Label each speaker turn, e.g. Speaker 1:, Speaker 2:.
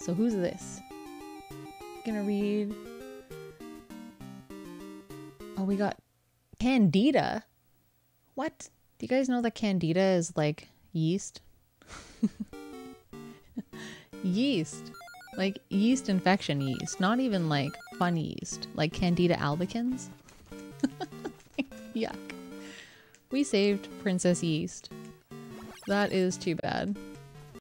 Speaker 1: So who's this? Gonna read. Oh, we got Candida. What? Do you guys know that Candida is like yeast? Yeast. Like yeast infection yeast. Not even like fun yeast. Like Candida albicans. Yuck. We saved Princess Yeast. That is too bad.